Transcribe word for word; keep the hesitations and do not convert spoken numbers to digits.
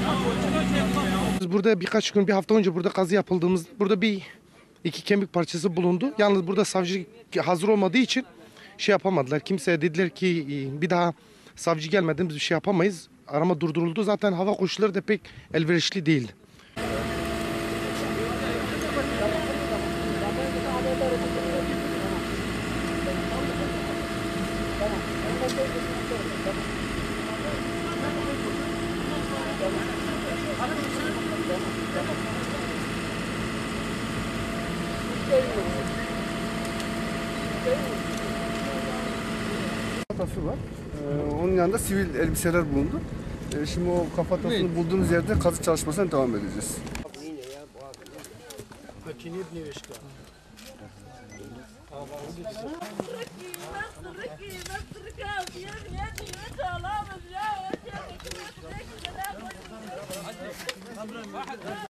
Biz burada birkaç gün, bir hafta önce burada kazı yapıldığımız, burada bir iki kemik parçası bulundu. Yalnız burada savcı hazır olmadığı için şey yapamadılar. Kimseye dediler ki bir daha savcı gelmeden biz bir şey yapamayız. Arama durduruldu. Zaten hava koşulları da pek elverişli değildi. Kafatası var. Ee, onun yanında sivil elbiseler bulundu. Ee, şimdi o kafatasını bulduğumuz yerde kazı çalışmasına devam edeceğiz. Nasıl ki, nasıl ki, nasıl ki,